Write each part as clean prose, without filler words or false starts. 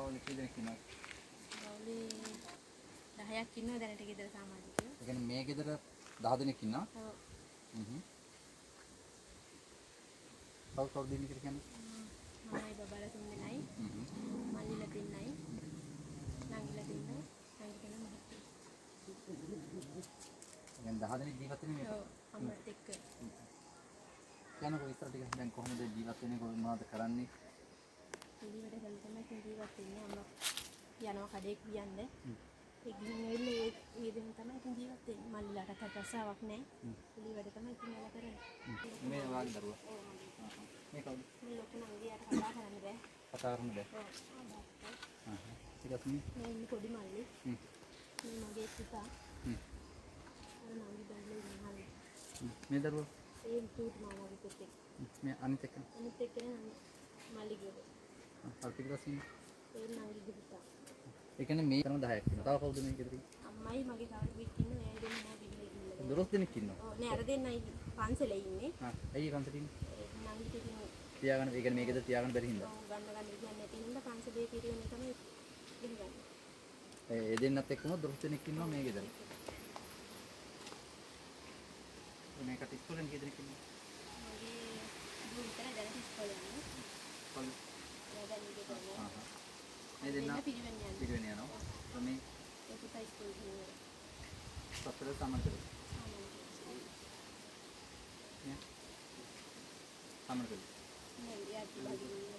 පවුල කීයක් ඉන්නවද? පවුලේ 10ක් ඉන්නවා දැනට ගෙදර සමාජිකයෝ. ඒ කියන්නේ මේ ගෙදර 10 දෙනෙක් ඉන්නවා. ඔව්. කවුද ඉන්නේ කියලා කියන්නේ? මමයි බබාලා 3 දෙනයි. මල්ලිලා 3යි. නංගිලා 3යි. නංගි කෙනා මහත්තයා. දැන් 10 දෙනෙක් ජීවත් වෙන්නේ මේක. ඔව් අම්මත් එක්ක. කියනකො විතර ටික දැන් කොහොමද ජීවත් වෙන්නේ කොහොමද කරන්නේ? කුලී වැඩ කරලා තමයි ජීවත් වෙන්නේ. අම්මා යනවා කඩේක කියන්නේ. ඒ ගිහින් එන්නේ ඒ දෙන්න තමයි ඉතින් ජීවත් වෙන්නේ. මල්ලිලාට රසාවක් නැහැ. කුලී වැඩ තමයි ඉතින් එලා කරන්නේ. මේ වාගේ දරුවා. මේ කවුද? මේ ලොකු නංගියට කතා කරන්න බෑ. කතා කරන්න බෑ. ඔව්. ටිකක් මේ ඉන්නේ පොඩි මල්ලි. මේ මගේ පුතා. අර නංගි බැලුවේ ඉන්නවා. මේ දරුවා ඒ තුත් මාමාගේ පුතේ. මේ අනිත් එක. අනිත් එක්කනේ මල්ලි ගියේ. අර පිටපස්සින් ඒ නංගිගේ පුතා. ඒ කියන්නේ මේ කරන 10ක් ඉන්නවා. තව කවුද මේ ගෙදර ඉන්නේ? අම්මයි මගේ කවුරුත් ඉන්නවා. එයා දෙන්න නෑ පිළිවෙල ඉන්නවා. 12 දෙනෙක් ඉන්නවා. ඔව් නෑ අර දෙන්නයි පන්සලේ ඉන්නේ. ඇයි පන්සලේ ඉන්නේ? නංගිට ඉතින් තියාගන්න ඒ කියන්නේ මේ ගෙදර තියාගන්න බැරි හින්දා. ගන්න විදියක් නැති හින්දා පන්සලේ පිරිවෙන්නේ තමයි දෙන්නේ. ඒ දෙන්නත් එක්කම 12 දෙනෙක් ඉන්නවා මේ ගෙදර. මේකට ඉස්කෝලෙන් කී දෙනෙක් ඉන්නවද? මගේ දුව විතරයි දැන් ඉස්කෝලේ යන්නේ. කොල්ල. එයා දැන් ඉන්නේ කොහොමද? මේ දෙන්න පිරිවෙන්නේ යනවා. මේ ඒ පුතා ඉස්කෝලේ ගිහින් පතර සමන් කරේ. නේ? සමන් කරේ. නෑ එයා කිව්වා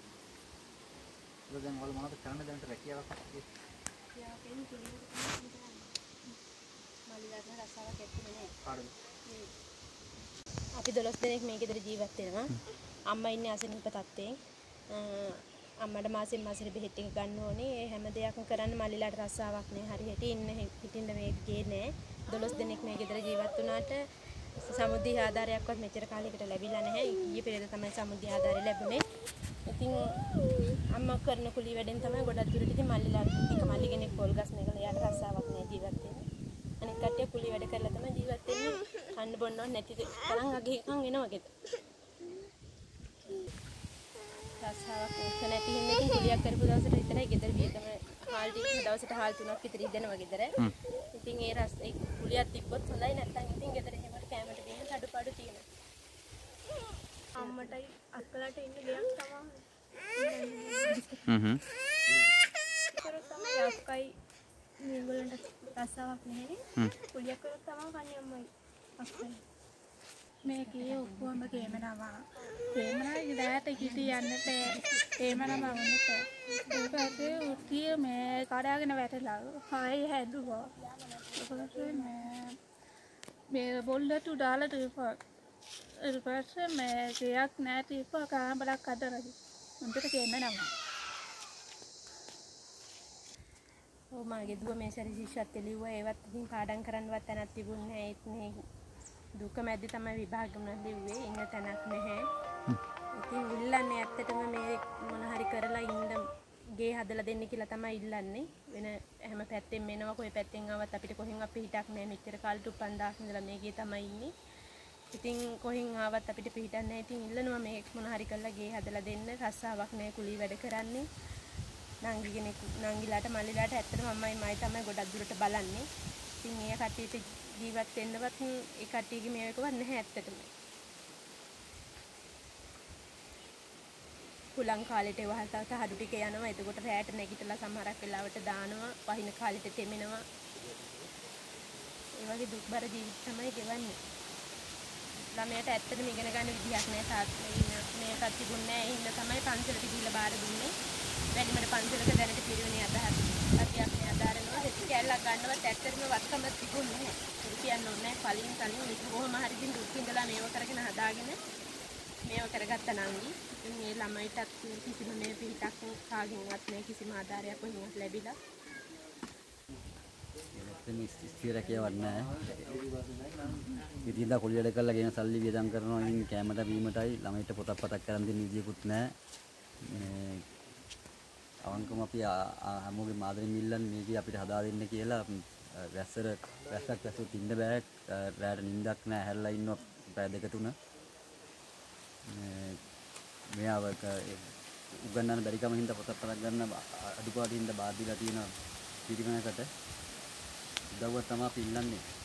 දැන් වල මොනවද කරන්න දැනට රැකියාවක් තියෙන්නේ? එයා කියන්නේ පිළිවෙල මල්ලිලාට රසාවක් ඇත්තේ නෑ. කාටද? අපි 12 දෙනෙක් මේ ගෙදර ජීවත් වෙනවා. අම්මා ඉන්නේ අසනීප තත්ත්වයෙන්. අම්මට මාසෙන් මාසෙට බෙහෙත් ටික ගන්න ඕනේ. ඒ හැම දෙයක්ම කරන්න මල්ලිලාට රස්සාවක් නෑ. හරියට හිටින්න මේක ගේ නෑ. 12 දෙනෙක් මේ ගෙදර ජීවත් වුණාට සමුද්‍රී ආධාරයක්වත් මෙච්චර කාලයකට ලැබිලා නැහැ. ඊයේ පෙරේද තමයි සමුද්‍රී ආධාරය ලැබුණේ. ඉතින් අම්මා කරන කුලී වැඩෙන් තමයි ගොඩක් දුරට ඉතින් මල්ලිලා එක මල්ලි කෙනෙක් පොල් ගස් නැගලා එයාට රස්සාවක් නෑ ජීවත් වෙන්නේ. අනිත් කට්ටිය කුලී වැඩ කරලා තමයි ජීවත් වෙන්නේ. කන්න බොන්නව නැති තරම් අගේකම් එනවා ගෙදර. රස්සාවක් නැති හින්දා ඉතින් කුලියක් කරපු දවසට විතරයි ගෙදර වියදම හාල් ටික දවසට හාල් 3ක් විතර ඉදෙනවා ගෙදර. ඉතින් ඒ කුලියක් තිබ්බොත් හොඳයි නැත්නම් ඉතින් ගෙදර එහෙම කැමරට බීම අඩුපාඩු තියෙනවා. අම්මටයි අක්කලාට ඉන්න දෙයක් තමයි. කරොත් තමයි අක්කයි මේගොල්ලන්ට රස්සාවක් නැහැනේ. කුලියක් කරොත් තමයි කන්නේ අම්මයි අක්කයි. මේකේ ඔක්කොම ගේමනවා. ගේමනා ඉඳාට කිටි යන්නට ගේමනම වුණත් ඒක ඇත්තේ උටිය මේ කඩාගෙන වැටලා හායි හැදුවා. ඒකට මේ බොල්ලට දාලා තියපා. ඊට පස්සේ මේ ගයක් නැති ඉපා කාමරක් අදලා උන්ට ගේමනවා. ඔව් මගේ දුව මේ සැරේ ශිෂ්‍යත්වය ලිව්වා. ඒවත් ඉතින් පාඩම් කරන්නවත් තැනක් තිබුණේ නැහැ. ඒත් මේ දුක මැද්දේ තමයි විභාගම ලිව්වේ. ඉන්න තැනක් නැහැ. ඉතින් ඉල්ලන්නේ ඇත්තටම මේ මොන හරි කරලා ඉන්න ගේ හදලා දෙන්න කියලා තමයි ඉල්ලන්නේ. වෙන හැම පැත්තෙන් මෙනවා කොයි පැත්තෙන් ආවත් අපිට කොහෙන් අපි හිටක් නැහැ. මෙච්චර කාලෙට 5000 ඉඳලා මේ ගේ තමයි ඉන්නේ. ඉතින් කොහෙන් ආවත් අපිට පිටික් නැහැ. ඉතින් ඉල්ලනවා මේ මොන හරි කරලා ගේ හදලා දෙන්න. රස්සාවක් නැහැ කුලී වැඩ කරන්නේ. නංගි කෙනෙක් නංගිලාට මල්ලිලාට ඇත්තටම අම්මයි මයි තමයි ගොඩක් දුරට බලන්නේ. ඉතින් මේ කට්ටියට ජීවත් වෙන්නවත් ඒ කට්ටියගේ මේකවත් නැහැ ඇත්තටම. පුලං කාලේට වහල්ට හඩු ටික යනවා. එතකොට රැයට නැගිටලා සමහරක් වෙලාවට දානවා. පහින කාලෙට තෙමෙනවා. ඒ වගේ දුක්බර ජීවිත තමයි ගෙවන්නේ. ළමයට ඇත්තටම ඉගෙන ගන්න විදියක් නැහැ. තාත්තා මේකත් තිබුණේ නැහැ. ඒ හින්දා තමයි පන්සලට ගිහිල්ලා බාර දුන්නේ. වැඩිමඩ පන්සලක දැනට පිරිවෙනේ අදහස්. අධ්‍යාපනය ආධාරනවා. ඒක කැලලක් ගන්නවත් ඇත්තටම වත්කම තිබුණේ නැහැ. ඒක කියන්න ඕනේ නැහැ. කලින් මේක කොහොම හරි දින් දුක් ඉඳලා මේව කරගෙන හදාගෙන මේව කරගත්ත නංගි. ඉතින් මේ ළමයිටත් කිසිම මේ පිටක් කාගෙන්වත් මේ කිසිම ආධාරයක් කොහෙන්වත් ලැබිලා එතන ස්ථිර කියවක් නැහැ. ඉතින් කුලී වැඩ කරලා ගෙන සල්ලි වියදම් කරනවා. ඉතින් කැමරට බීමටයි ළමයිට පොතක් පතක් කරන් දෙන්න විදියකුත් නැහැ. මේ අවංකම අපි හැමෝගේ මාදරෙන් මිල්ලන් මේකේ අපිට හදා දෙන්න කියලා වැස්සක් වැස්සුත් ඉන්න බෑ. රැට නිින්දක් නැහැ. හැරලා ඉන්නවා පැය දෙක තුන. මෙයාව උගන්නන්න බැරි කම හින්දා පොතක් පතක් ගන්න අඩුපාඩු හින්දා බාර දීලා තියෙනවා පිරිමයකට. උදව්ව තමයි අපි ඉල්ලන්නේ.